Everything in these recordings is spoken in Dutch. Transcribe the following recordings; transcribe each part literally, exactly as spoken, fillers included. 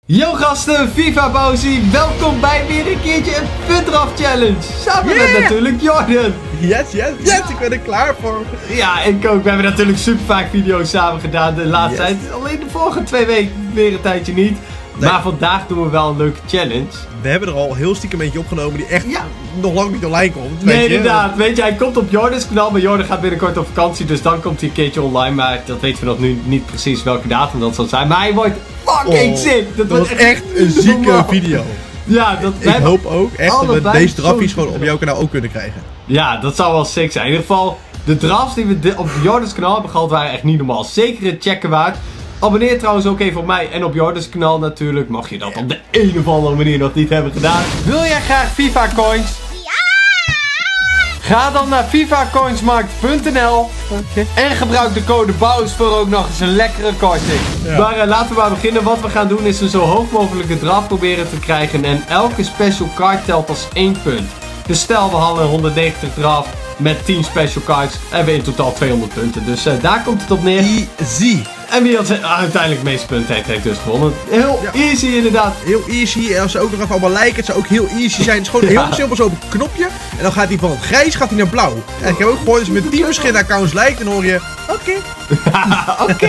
Yo gasten, FIFA Bouzy, welkom bij weer een keertje een Fundraft Challenge. Samen yeah. met natuurlijk Jordan. Yes, yes, yes, ik ben er klaar voor. Ja, ik ook. We hebben natuurlijk super vaak video's samen gedaan de laatste yes. tijd. Alleen de vorige twee weken weer een tijdje niet. Nee. Maar vandaag doen we wel een leuke challenge. We hebben er al heel stiekem eentje opgenomen die echt ja. nog lang niet online komt. Nee, weet je? inderdaad. Weet je, hij komt op Jordans kanaal, maar Jordan gaat binnenkort op vakantie. Dus dan komt hij een keertje online. Maar dat weten we nog nu niet precies welke datum dat zal zijn. Maar hij wordt fucking oh, sick. Dat, dat was echt, echt een zieke normaal. video. Ja, dat ik hoop ook echt dat we deze draffies gewoon op jouw kanaal ook kunnen krijgen. Ja, dat zou wel sick zijn. In ieder geval, de drafts die we op Jordans kanaal hebben gehad waren echt niet normaal. Zeker het checken waard. Abonneer trouwens ook even op mij en op Jordans kanaal natuurlijk. Mag je dat op de een of andere manier nog niet hebben gedaan. Wil jij graag FIFA coins? Ja! Ga dan naar FIFA coinsmarkt punt n l okay. en gebruik de code BOUS voor ook nog eens een lekkere korting. Ja. Maar uh, laten we maar beginnen. Wat we gaan doen is een zo hoog mogelijke draft proberen te krijgen. En elke special card telt als één punt. Dus stel we halen een honderdnegentig draft met tien special cards en we in totaal tweehonderd punten. Dus uh, daar komt het op neer. Easy. En wie het, uh, uiteindelijk het meeste punten heeft, heeft dus gewonnen. Heel ja. easy inderdaad. Heel easy. En als ze ook nog even allemaal lijken, het zou ook heel easy zijn. Het is gewoon ja. heel simpel zo op een knopje. En dan gaat hij van grijs gaat hij naar blauw. En ik heb ook gehoord, als je met tien verschillende accounts lijkt, dan hoor je oké. Oké.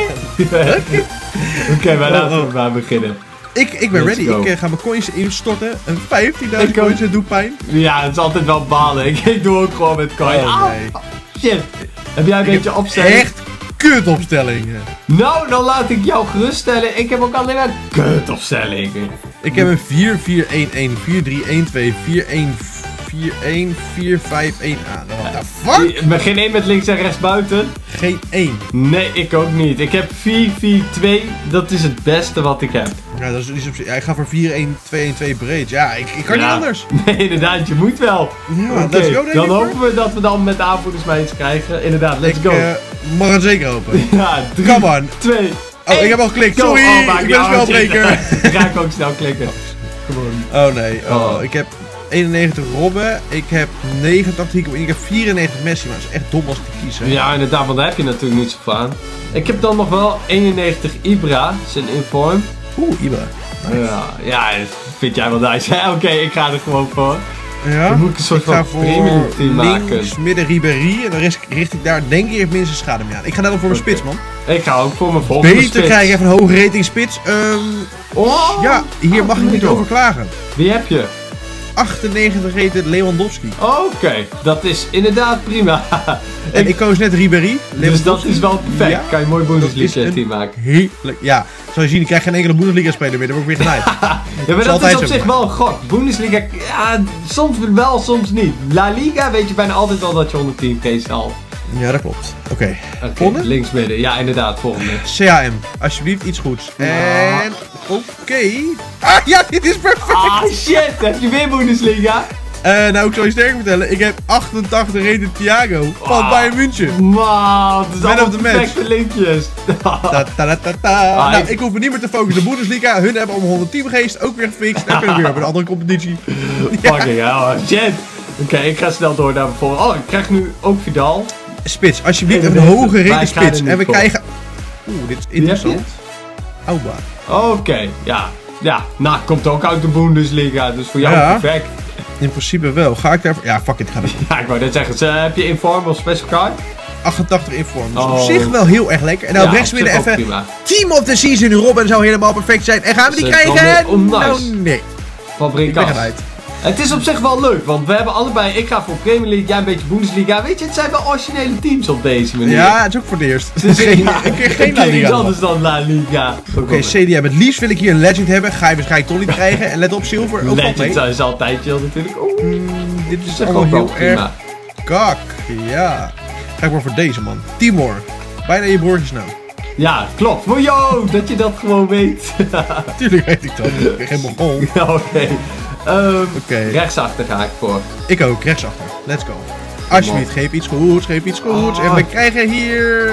Oké, maar laten we maar beginnen. Ik, ik ben Let's ready. Go. Ik uh, ga mijn coins instorten. Een vijftienduizend coins, het doet pijn. Ja, het is altijd wel balen. Ik, ik doe ook gewoon met coins. Oh, nee. Oh, shit. Heb jij een ik beetje opstelling? Echt kut opstellingen. Nou, dan laat ik jou geruststellen. Ik heb ook alleen maar kut opstellingen. Ik heb een vier vier een een, vier drie een twee, vier een vier een, vier vijf een A. What the fuck? Maar geen één met links en rechts buiten? Geen één. Nee, ik ook niet. Ik heb vier vier twee. Dat is het beste wat ik heb. Ja, dat is, is op, ja, ik ga voor vier een twee een twee breed. Ja, ik, ik kan ja. niet anders. Nee, inderdaad, je moet wel. Ja, okay. Let's go, denk dan ik, hopen we dat we dan met de aanvoerders mee iets krijgen. Inderdaad, let's ik, go. Ik uh, mag het zeker hopen. Ja, drie, come on. twee, Oh, één. Ik heb al geklikt. Sorry, oh, ik ben een spelbreker. Ga ik ook snel klikken. Gewoon. Oh nee, oh, oh. Ik heb eenennegentig Robben, ik heb negenentachtig Hiko en ik heb vierennegentig Messi, maar dat is echt dom als ik te kiezen. Ja, inderdaad, want daar heb je natuurlijk niet zoveel aan. Ik heb dan nog wel eenennegentig Ibra, zijn inform. Oeh, Ibra. Nice. Ja, ja, vind jij wel nice. Oké, okay, ik ga er gewoon voor. Ja, dan moet ik een soort ik van premium team maken. Links, midden Ribéry en dan richt ik daar denk ik minste schade mee aan. Ik ga net al voor mijn okay. spits, man. Ik ga ook voor mijn volgende Beter spits. krijg ik even een hoge rating spits. Um, oh, ja, hier oh, mag ik niet over klagen. Wie heb je? achtennegentig rated Lewandowski. Oké, okay. Dat is inderdaad prima. En ik, ik koos net Ribéry. Dus dat is wel perfect. Ja, kan je mooi Bundesliga team maken. Heerlijk. Ja, zoals je ziet, ik krijg geen enkele Bundesliga speler meer. Dan word ik weer genaaid. Ja, maar dat, dat is op zich wel een gok. Bundesliga, ja, soms wel, soms niet. La Liga weet je bijna altijd wel dat je honderdtien K haalt. Ja, dat klopt. Oké. Okay. Okay, links midden. Ja, inderdaad, volgende. C A M. Alsjeblieft, iets goeds. Ja. En... Oké. Okay. Ah, ja, dit is perfect. Ah, shit. Heb je weer Bundesliga? Uh, nou, ik zal je sterk vertellen. Ik heb achtentachtig rated Thiago van oh. Bayern München. Man, het is allemaal perfecte linkjes. ta, ta, ta, ta, ta. Ah, nou, ik... ik hoef me niet meer te focussen op de Bundesliga. Hun hebben om honderdtien geest ook weer gefixt. En ik ben weer op een andere competitie. Fucking hell, shit. Oké, okay, ik ga snel door naar bijvoorbeeld. Oh, ik krijg nu ook Vidal. Spits, alsjeblieft een hoge rated spits. En we voor. krijgen... Oeh, dit is interessant. Auba. Oké, okay, ja. Ja, nou, komt ook uit de Bundesliga. Dus voor jou ja. perfect. In principe wel. Ga ik daarvoor... Ja, fuck it. Ga ervoor. Ja, ik wou net zeggen. Uh, heb je inform of special card? achtentachtig inform. Dus oh. op zich wel heel erg lekker. En nou ja, rechts midden even... Prima. Team of the Season Robben zou helemaal perfect zijn. En gaan we die dus krijgen? Oh, nice. Nou, nee. Fabrikant. Het is op zich wel leuk, want we hebben allebei, ik ga voor Premier League, jij een beetje Bundesliga. Weet je, het zijn wel originele teams op deze manier. Ja, het is ook voor het eerst. Dus geen, ja, ik kreeg geen La Liga. Iets anders dan La Liga. Oké, okay, C D M. Het liefst wil ik hier een Legend hebben. Ga je waarschijnlijk toch niet krijgen. En let op, Silver ook Legend is altijd chill natuurlijk. Oeh, mm, dit is allemaal heel erg kak. Ja. Ga ik maar voor deze man. Timor. Bijna je broertjes nou. Ja, klopt. Maar yo, dat je dat gewoon weet. Tuurlijk weet ik dat. Ik ben geen Mongool. Ja, oké. Okay. Um, okay. Rechtsachter ga ik voor. Ik ook, rechtsachter. Let's go. Alsjeblieft, geef iets goeds, geef iets goeds. Oh. En we krijgen hier...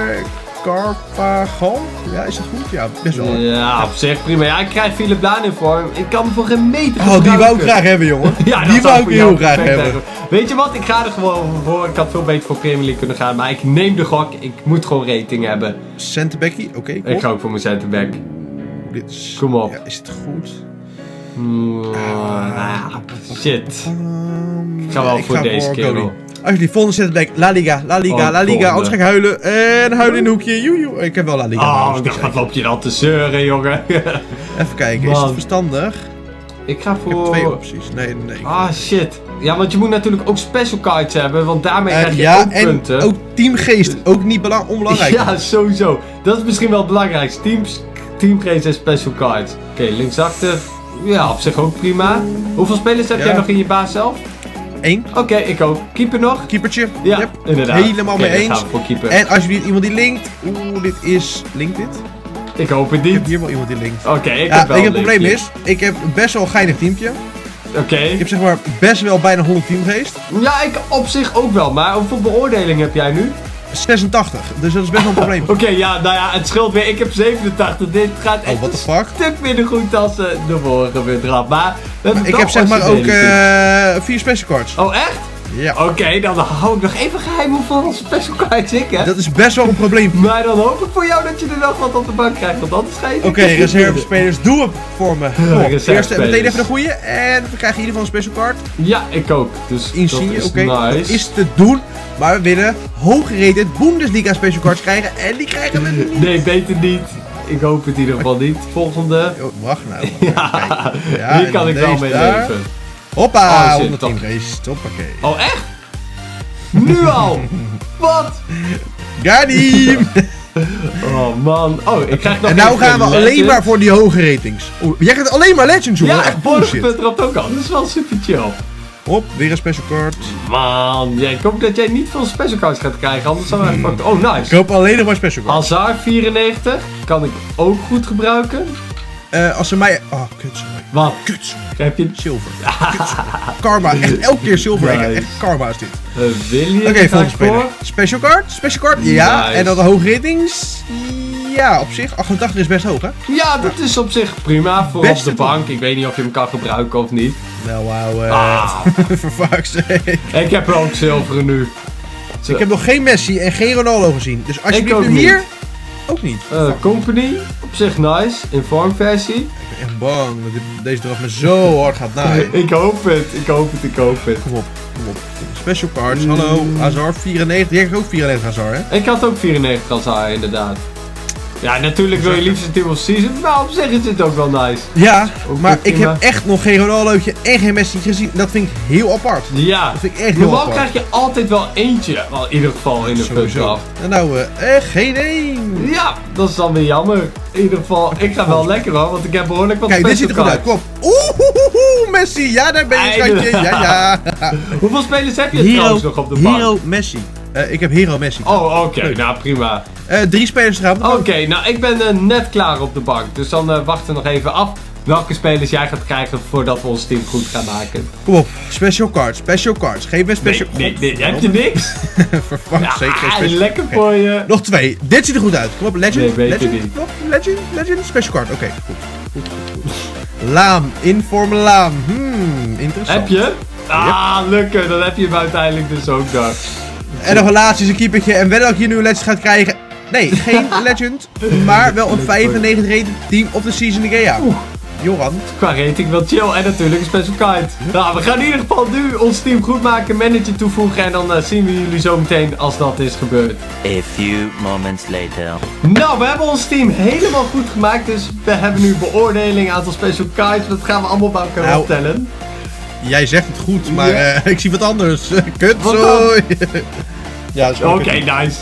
Carvajal? Ja, is dat goed? Ja, best wel. Ja, op zich prima. Ja, ik krijg Philip Laan in vorm. Ik kan me voor geen meter Oh, die wou ik graag hebben, jongen. Ja, die wou ik heel graag hebben. hebben. Weet je wat? Ik ga er gewoon voor. Ik had veel beter voor Premier League kunnen gaan. Maar ik neem de gok. Ik moet gewoon rating hebben. Centerbackie? Oké, okay, cool. Ik ga ook voor mijn centerback. dit is... Kom op. Ja, is het goed? Ah, shit. Um, Ik ga wel ik voor ga deze voor keer Cody. wel. Alsjeblieft, volgende set denk La Liga, La Liga, Oh, La Liga. volgende. Anders ga ik huilen. En huilen in een hoekje. Joe, joe. Ik heb wel La Liga. Oh, dus ik dacht, niet wat loop je dan te zeuren, jongen? Even kijken, is Man. het verstandig? Ik ga Ik heb voor... twee opties. Nee, nee. Ah, shit. Ja, want je moet natuurlijk ook special cards hebben, want daarmee Uh, krijg je ja, ook en punten. ook teamgeest. Ook niet belang onbelangrijk. Ja, sowieso. Dat is misschien wel het belangrijkste. Teams, teamgeest en special cards. Oké, okay, linksachter. Ja, op zich ook prima. Hoeveel spelers heb Ja. jij nog in je baas zelf? Eén. Oké, okay, ik ook. Keeper nog? Keepertje. Ja, Yep. inderdaad. Helemaal okay, mee dan eens. gaan we voor keeper. En alsjeblieft iemand die linkt. Oeh, dit is... Linkt dit? Ik hoop het Ik heb niet. hier wel iemand die linkt. Oké, okay, ik Ja, heb wel ik een heb het probleem linkje. is, ik heb best wel een geinig teampje. Oké. Okay. Ik heb zeg maar best wel bijna honderd teamgeest. Ja, ik op zich ook wel. Maar hoeveel beoordeling heb jij nu? zesentachtig, dus dat is best wel een probleem. Oké, okay, ja, nou ja, het scheelt weer. Ik heb zevenentachtig. Dit gaat echt Oh, what the een fuck? stuk minder goed als uh, de vorige weer eraf. Maar, we hebben Ik toch heb zeg maar ook originele uh, vier special cards. Oh, echt? Ja. Oké, okay, dan hou ik nog even geheim hoeveel special cards ik heb. Dat is best wel een probleem. Maar dan hoop ik voor jou dat je er nog wat op de bank krijgt, want anders ga je Oké, okay, reservespelers, doe het voor me. Kom op, Reservespelers. eerst meteen even de goeie en we krijgen in ieder geval een special card. Ja, ik ook. Dus Insigne, dat oké, is okay, nice. dat is te doen. Maar we willen hooggerated Bundesliga special cards krijgen en die krijgen we niet. Nee, beter niet. Ik hoop het in ieder geval niet. Volgende. Oh, wacht nou. Ja, Kijk. Ja, hier en kan ik wel deze mee daar. leven. Hoppa, Oh, shit, honderd toch. teamgeest. Hoppakee. Oh, echt? Nu al? Wat? Gadim! Oh man. Oh, ik krijg nog En nou even gaan we een alleen legend. maar voor die hoge ratings. Oeh, jij gaat alleen maar Legends, jongen. Ja, Echt vorige bullshit. punt erop ook al. Dat is wel super chill. Hop, weer een special card. Man, ja, ik hoop dat jij niet veel special cards gaat krijgen, anders zou hij fucked. Oh, Ik nice. hoop alleen nog maar special cards. Hazard vierennegentig kan ik ook goed gebruiken. Uh, als ze mij... Oh, kutzooi. Wat? Kutzooi. Heb je Zilver. Kutzooi. Karma. Echt elke keer zilver. Nice. Echt karma is dit. uh, William? Oké, okay, volgende speler. Special card. Special card. Ja. Nice. En dan de hoge ratings. Ja, op zich. achtentachtig is best hoog, hè? Ja, dat is op zich prima voor Beste op de bank. Ik weet niet of je hem kan gebruiken of niet. Nou, wauw. Uh, Ah. For fuck's sake. Ik heb er ook zilveren nu. Zo. Ik heb nog geen Messi en geen Ronaldo gezien. Dus alsjeblieft ook nu niet. hier. Ook niet. Uh, company, op zich nice. Informversie. Ik ben echt bang dat dit- deze eraf me zo hard gaat naaien. Ik hoop het, ik hoop het, ik hoop het. Kom op, kom op. Special cards, hallo. Hazard vierennegentig. Jij krijgt ook vierennegentig Hazard, hè? Ik had ook vierennegentig als haar, inderdaad. Ja, natuurlijk wil je liefst een team of season, maar op zich is het ook wel nice. Ja, Ook maar prima. ik heb echt nog geen Ronaldootje en geen Messi gezien. Dat vind ik heel apart. Ja, Dat vind ik echt heel normaal apart. krijg je altijd wel eentje, wel in ieder geval in de puntgraf. En nou, eh, echt geen één. Ja, dat is dan weer jammer. In ieder geval, ik ga wel lekker hoor, want ik heb behoorlijk wat Kijk, dit ziet er special goed uit. cards. Kom op. Oeh, oeh, oeh, Messi. Ja, daar ben je, schatje. Ja, ja. Hoeveel spelers heb je trouwens nog op de bank? Hero Messi. Uh, ik heb Hero Messi. Oh, oké, Leuk. nou prima. Uh, drie spelers eraan. Oké, nou ik ben uh, net klaar op de bank, dus dan uh, wachten we nog even af welke spelers jij gaat krijgen voordat we ons team goed gaan maken. Kom op. Special cards. Special cards. Geef me special... Nee, nee, nee, heb je niks? For fuck's sake, geen Ja, special... lekker voor je. Nog twee. Dit ziet er goed uit. Kom op, Legend. Nee, weet je Legend. niet. Kom op, Legend. Legend. Special card. Oké, goed. Goed, goed, goed. Laam. Informe Laam. Hmm, interessant. Heb je? Ah, lukken. Dan heb je hem uiteindelijk dus ook daar. En nog een laatste is een keepertje. En wel dat je nu een Legend gaat krijgen. Nee, geen Legend. Maar wel een vijfennegentig rated team of the season again. Ja. Oeh. Joran. Qua rating wel chill en natuurlijk een special card. Nou, we gaan in ieder geval nu ons team goed maken, manager toevoegen en dan uh, zien we jullie zo meteen als dat is gebeurd. A few moments later. Nou, we hebben ons team helemaal goed gemaakt, dus we hebben nu beoordeling, aantal special cards, dat gaan we allemaal bij elkaar Nou, optellen. Jij zegt het goed, maar Ja. uh, ik zie wat anders. Kut, Wat zooi. Ja, dat is Oké, okay. nice.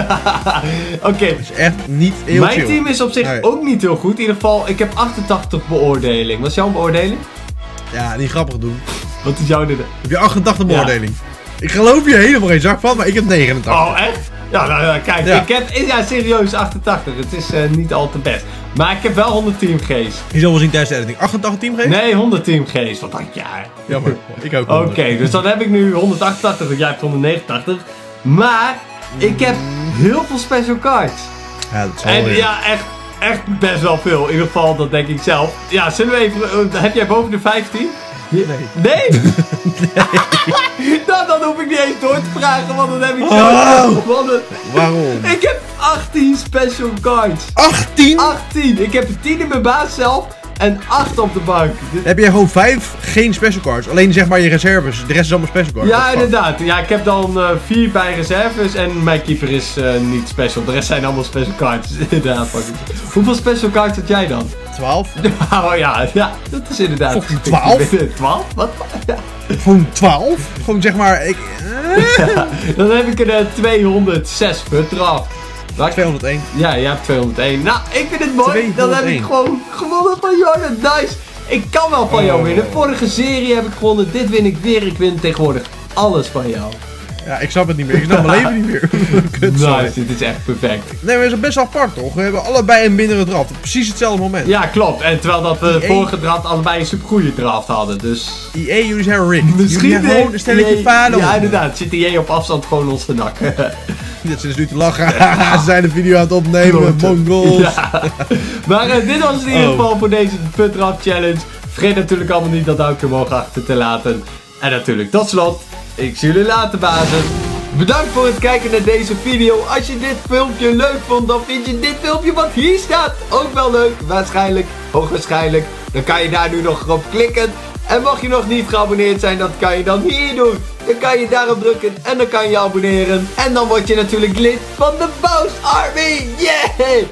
Oké. is echt niet heel Mijn chill. team is op zich Nee. ook niet heel goed. In ieder geval, ik heb achtentachtig beoordeling. Wat is jouw beoordeling? Ja, niet grappig doen. Wat is jouw... Heb je achtentachtig Ja. beoordeling? Ik geloof je helemaal geen zak van, maar ik heb negenentachtig. Oh, echt? Ja, nou, nou kijk, Ja. ik heb... Ja, serieus, achtentachtig. Het is uh, niet al te best. Maar ik heb wel honderd teamgeest. Je zal wel zien tijdens de editing. achtentachtig teamgeest? Nee, honderd teamgeest. Wat had jij? Jammer. Ik ook. Oké, dus dan heb ik nu honderdachtentachtig en jij hebt honderdnegenentachtig. Maar ik heb heel veel special cards. Ja, dat is wel En weer- ja, echt, echt best wel veel. In ieder geval, dat denk ik zelf. Ja, zullen we even... uh, heb jij boven de vijftien? Nee. Nee? nou, dan hoef ik niet eens door te vragen, want dan heb ik zo... Oh. Want het- Waarom? Ik heb achttien special cards. achttien? achttien. Ik heb er tien in mijn baas zelf en acht op de bank. Dit- Heb jij gewoon vijf geen special cards? Alleen zeg maar je reserves. De rest is allemaal special cards. Ja, What the fuck? inderdaad. Ja, ik heb dan uh, vier bij reserves en mijn keeper is uh, niet special. De rest zijn allemaal special cards. inderdaad. fucking. Hoeveel special cards had jij dan? twaalf? oh ja, ja, dat is inderdaad. Fucking twaalf? twaalf? Wat? Ja. Gewoon twaalf? Gewoon zeg maar... Ik, eh, Dan heb ik er uh, tweehonderdzes vertrapt. tweehonderdéén. Ja, jij hebt tweehonderdéén. Nou, ik vind het mooi. Dan heb ik tweehonderdéén. gewoon gewonnen van Jordan. Nice. Ik kan wel van jou Oh. winnen. Vorige serie heb ik gewonnen. Dit win ik weer. Ik win tegenwoordig alles van jou. Ja, ik snap het niet meer. Ik snap mijn leven niet meer. Kut, sorry. Nice, dit is echt perfect. Nee, maar dat is best wel apart toch? We hebben allebei een mindere draft. Op precies hetzelfde moment. Ja, klopt. En terwijl dat we Die vorige draft allebei een supergoeie draft hadden. Dus... E A, jullie zijn rigged. Jullie hebben heeft gewoon een stelletje E A falen. Ja, inderdaad. Zit E A op afstand gewoon ons te nakken. Dat zitten nu te lachen. Ze zijn de video aan het opnemen. Mongols. Ja. Maar uh, dit was het in ieder Oh. geval voor deze Put Drop Challenge. Vergeet natuurlijk allemaal niet dat duimpje omhoog achter te laten. En natuurlijk tot slot, ik zie jullie later bazen. Bedankt voor het kijken naar deze video. Als je dit filmpje leuk vond, dan vind je dit filmpje wat hier staat ook wel leuk. Waarschijnlijk, hoogwaarschijnlijk. Dan kan je daar nu nog op klikken. En mocht je nog niet geabonneerd zijn, dat kan je dan hier doen. Dan kan je daarop drukken en dan kan je abonneren. En dan word je natuurlijk lid van de Boos Army. Yeah!